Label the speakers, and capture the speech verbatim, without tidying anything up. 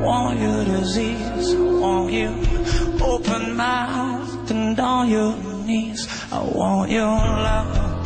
Speaker 1: want your disease. I want you open mouthed and on your knees. I want your love.